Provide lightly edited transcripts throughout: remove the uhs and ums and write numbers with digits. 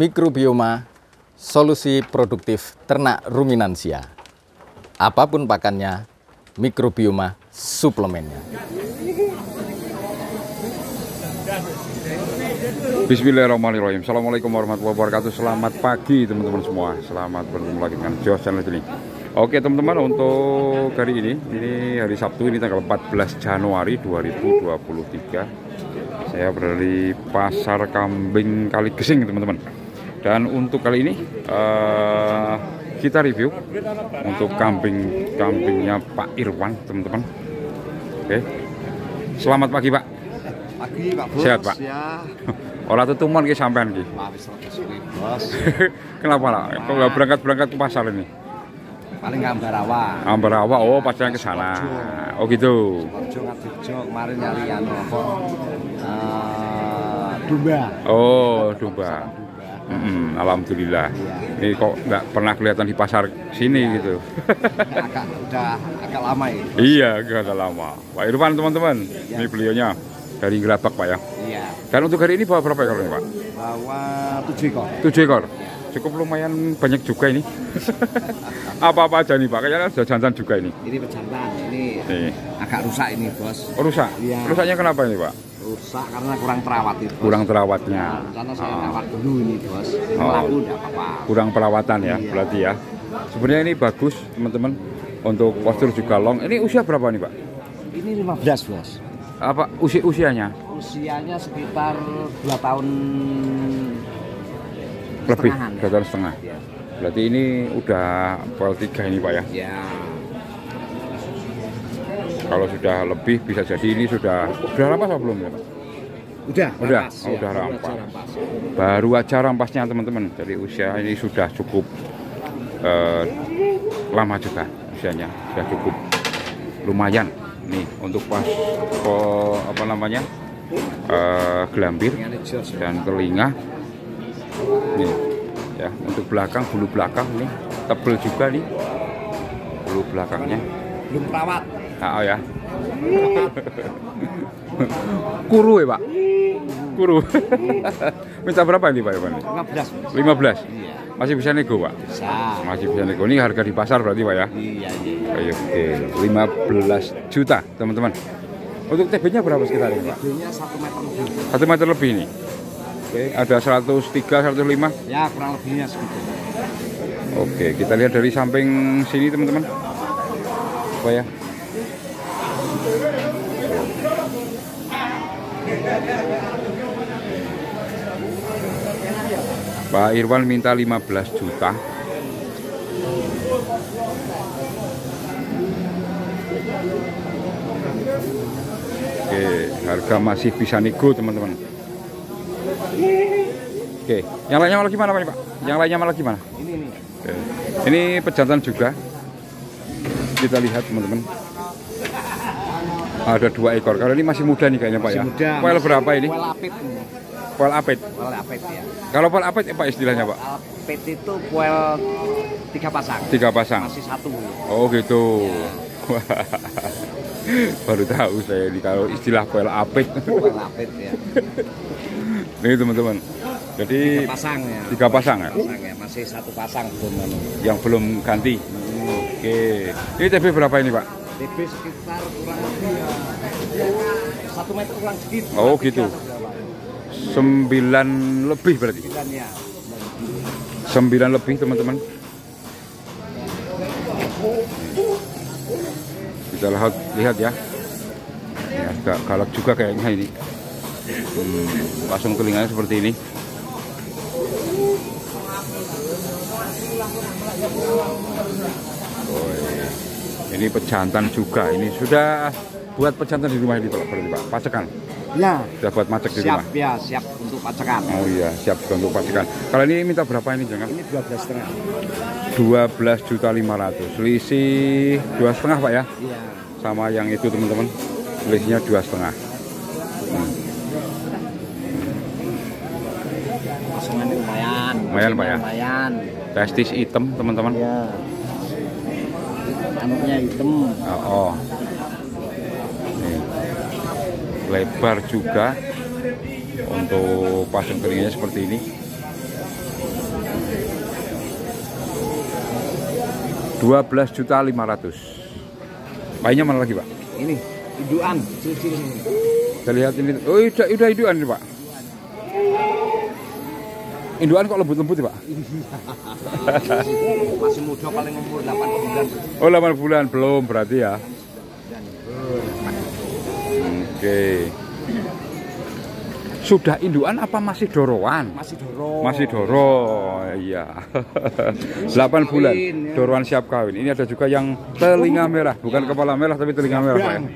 Mikrobioma, solusi produktif ternak ruminansia. Apapun pakannya, mikrobioma suplemennya. Bismillahirrahmanirrahim. Assalamualaikum warahmatullahi wabarakatuh. Selamat pagi teman-teman semua. Selamat bertemu lagi dengan Jos channel ini. Oke teman-teman, untuk hari ini hari Sabtu, ini tanggal 14 Januari 2023. Saya berada di Pasar Kambing Kaligesing teman-teman. Dan untuk kali ini kita review untuk kambingnya Pak Irwan teman-teman. Oke. Selamat pagi Pak. Pagi Pak Bos. Sehat Pak. Ya. Ora tutuman ki sampean ki. Bos. Kenapa lah? Kok nggak berangkat ke pasar ini? Paling Ambarawa. Ambarawa, oh pacarnya ke sana. Oh gitu. Jogja kemarin nyari domba. Oh, domba. Alhamdulillah. Ini kok nggak pernah kelihatan di pasar sini gitu. Udah agak lama ya. Iya, agak lama. Pak Irwan teman-teman, ini beliaunya dari Gerabak Pak ya. Iya. Dan untuk hari ini bawa berapa ekor nih Pak? Bawa 7 ekor. 7 ekor. Cukup lumayan banyak juga ini. Apa-apa aja nih Pak? Kayaknya sudah jantan juga ini. Ini pejantan, ini agak rusak ini Bos. Oh, rusak? Iya. Rusaknya kenapa ini Pak? Rusak karena kurang terawat itu. Kurang terawatnya. Karena saya rawat dulu ini Bos. Laku enggak apa-apa. Kurang perawatan ya, iya. Berarti ya. Sebenarnya ini bagus teman-teman. Untuk postur juga long. Ini usia berapa nih Pak? Ini 15 Bos. Apa usianya? Usianya sekitar 2 tahun Lebih, setengahan, 2 tahun setengah. Ya. Berarti ini udah poil 3 ini Pak ya. Ya. Kalau sudah lebih bisa jadi ini sudah rampas apa belum ya Pak? Udah Udah, rampas, oh, ya. udah rampas. Baru aja rampasnya teman-teman. Jadi usia ini sudah cukup lama juga usianya, sudah cukup lumayan nih untuk pas apa namanya gelambir dan telinga nih ya. Untuk belakang, bulu belakang nih tebel juga nih bulu belakangnya. Belum perawat. Oh ya. Kuru ya Pak? Kuru. Minta berapa ini Pak Irwan? 15. 15? Iya. Masih bisa nego Pak? Bisa. Masih bisa nego. Ini harga di pasar berarti Pak ya? Iya. Ayo, oke. 15 juta teman-teman. Untuk TB-nya berapa sekitar ini Pak? TB-nya 1 meter lebih. 1 meter lebih ini? Oke, ada 103, 105? Ya, kurang lebihnya segitu. Oke, kita lihat dari samping sini teman-teman. Apa ya? Pak Irwan minta 15 juta. Oke, harga masih bisa nego teman-teman. Oke, yang lainnya malah gimana Pak? Yang lainnya malah gimana? Ini. Oke. Ini pejantan juga. Kita lihat teman-teman. Ada 2 ekor. Kalau ini masih muda nih kayaknya Pak ya. Muda. Poil berapa ini? Poil apit. Poil apit. Poil apit ya. Kalau poil apit apa istilahnya Pak? Apit itu poil 3 pasang. 3 pasang. Masih 1. Oh gitu. Ya. Baru tahu saya ini kalau istilah poil apit. Poil apit ya. Ini teman-teman. Jadi 3 pasang ya. 3 pasang ya? Pasang ya. Masih 1 pasang belum. Yang belum ganti. Oke. Ini TB berapa ini Pak? TB sekitar kurang lebih 1 meter kurang sedikit. Oh gitu. 9 lebih berarti. 9 ya. 9 lebih teman-teman. Kita lihat ya. Ini agak galak juga kayaknya ini. Langsung telinganya seperti ini. Ini pejantan juga. Ini sudah buat pejantan di rumah ini berarti Pak. Pacekan. Ya. Sudah buat macek di rumah. Siap ya, siap untuk pacekan. Oh iya, siap juga untuk pacekan. Kalau ini minta berapa ini jangan? Ini 12,5. 12.500.000. Selisih 2,5 Pak ya? Iya. Sama yang itu teman-teman. Selisihnya 2,5. Pasangannya lumayan. Lumayan Pak ya? Lumayan. Testis hitam teman-teman. Iya. Anaknya hitam. Oh. Nih. Lebar juga. Untuk pasang telinganya seperti ini. 12.500.000. Bayinya mana lagi, Pak? Ini induan, ciri-ciri ini. Kita lihat ini. Oh, udah induan ini, Pak. Induan kok lembut-lembut ya, Pak? Masih muda, paling umur 8 bulan. Oh, 8 bulan belum berarti ya. Oke. Sudah induan apa masih doroan? Masih doro. Masih doro, iya. 8 bulan, doroan siap kawin. Ini ada juga yang telinga merah, bukan kepala merah tapi telinga merah, Pak ya.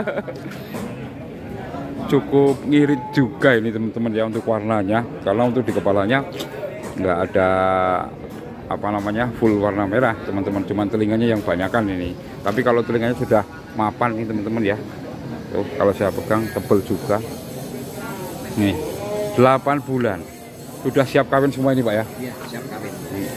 Cukup ngirit juga ini teman-teman ya untuk warnanya. Kalau untuk di kepalanya nggak ada apa namanya full warna merah teman-teman, cuman telinganya yang banyakan ini. Tapi kalau telinganya sudah mapan nih teman-teman ya. Tuh, kalau saya pegang tebel juga. Nih, 8 bulan. Sudah siap kawin semua ini, Pak ya? Iya, siap kawin.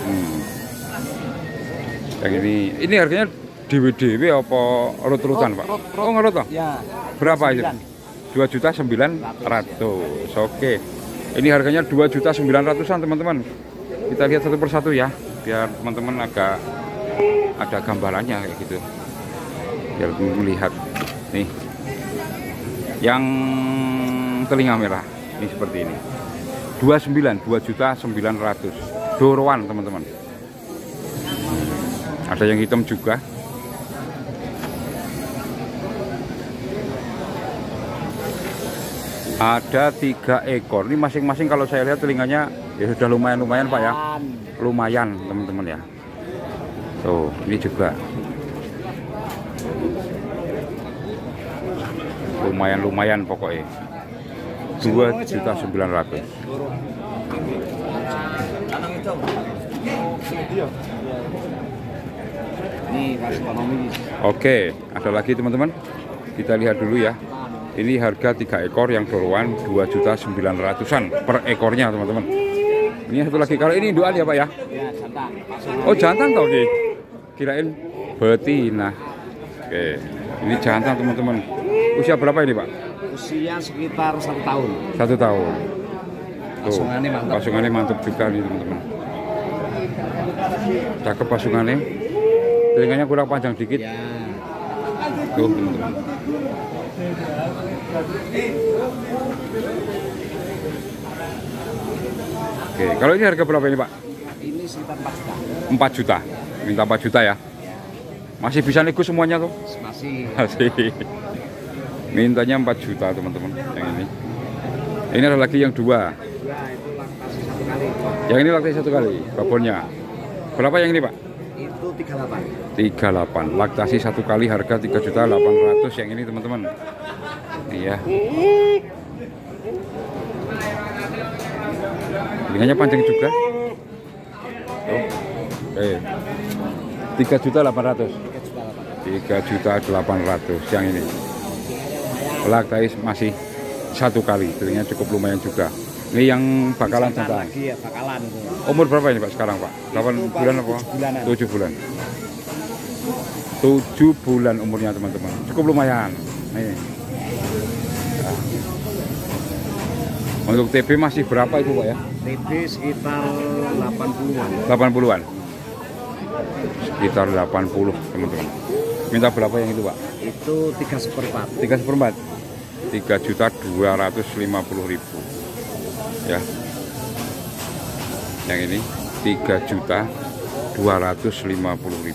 Yang ini harganya DW apa urut-urutan, Pak? Oh, ngerut toh? Ya. Berapa itu? 2.900.000. Oke. Ini harganya 2.900.000-an, teman-teman. Kita lihat satu persatu ya, biar teman-teman agak ada gambarannya kayak gitu. Biar melihat nih. Yang telinga merah ini seperti ini. 2.900.000. Doroan, teman-teman. Ada yang hitam juga. Ada 3 ekor. Ini masing-masing kalau saya lihat telinganya ya sudah lumayan Pak ya. Lumayan teman-teman ya. Tuh, ini juga. Lumayan pokoknya. 2.900.000. Oke, ada lagi teman-teman. Kita lihat dulu ya. Ini harga 3 ekor yang doroan 2.900.000-an per ekornya teman-teman. Ini satu lagi, kalau ini induan ya Pak ya? Ya, jantan. Oh jantan toh Ki? Kirain betina. Oke, ini jantan teman-teman. Usia berapa ini Pak? Usia sekitar 1 tahun. 1 tahun. Tuh, pasungannya mantap juga nih teman-teman. Cakep pasungannya. Telinganya kurang panjang dikit. Ya. Tuh teman-teman. Oke, kalau ini harga berapa ini Pak? Ini sekitar 4 juta. 4 juta. Minta 4 juta ya? Masih bisa nego semuanya tuh? Masih. Mintanya 4 juta teman-teman yang ini. Ini ada lagi yang 2. Ya, itu laktasi 1 kali. Yang ini laktasi 1 kali, babonnya. Berapa yang ini Pak? Itu 38. 38. Laktasi 1 kali harga 3.800.000 yang ini teman-teman. Iya. Telinganya panjang juga. Tuh. 3.800.000. 3.800.000 yang ini. Laktasi masih 1 kali, telinganya cukup lumayan juga. Ini yang bakalan jantan. Lagi ya, bakalan itu. Umur berapa ini Pak sekarang Pak? 8 bulan apa? 7 bulan. 7 bulan umurnya teman-teman. Cukup lumayan. Nih. Nah. Untuk TB masih berapa itu Pak ya? TB sekitar 80-an. 80-an. Sekitar 80 teman-teman. Minta berapa yang itu Pak? Itu 3/4. 3/4. 3.250.000 ya. Yang ini 3.250.000.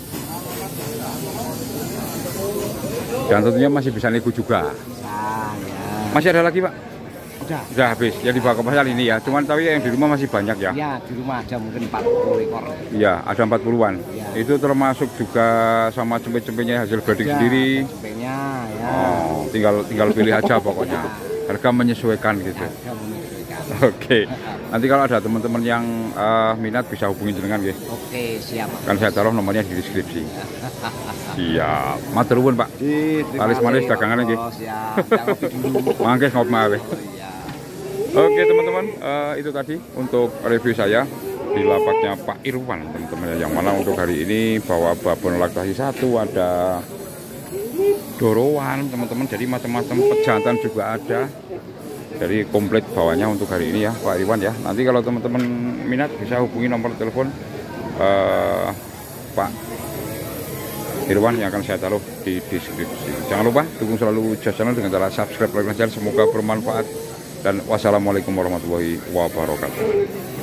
Dan tentunya masih bisa nego juga. Ya. Masih ada lagi Pak? Udah habis. Ya dibawa ke pasar ini ya. Cuman tapi yang di rumah masih banyak ya. Ya, di rumah ada mungkin 40 ekor. Iya, ada 40-an. Ya. Itu termasuk juga sama cempe-cempenya hasil breeding sendiri. Cempenya ya. Oh, tinggal pilih aja pokoknya. Harga menyesuaikan gitu. Harga menyesuaikan. Oke. Nanti kalau ada teman-teman yang minat bisa hubungi jenengan nggih. Oke, siap. Kan saya taruh nomornya di deskripsi. Siap. Matur nuwun, Pak. Malis-malis dagangan nggih. Oh, siap. Ngopi dulu. Mangke ngopi mawe. Iya. Oke, teman-teman, itu tadi untuk review saya di lapaknya Pak Irwan, teman-teman. Yang mana untuk hari ini bawa babon laktasi 1, ada doroan, teman-teman. Jadi macam-macam pejantan juga ada. Jadi komplit bawahnya untuk hari ini ya Pak Irwan ya. Nanti kalau teman-teman minat bisa hubungi nomor telepon Pak hewan yang akan saya taruh di deskripsi. Jangan lupa dukung selalu Jos Channel dengan cara subscribe, like, dan share. Semoga bermanfaat. Dan wassalamualaikum warahmatullahi wabarakatuh.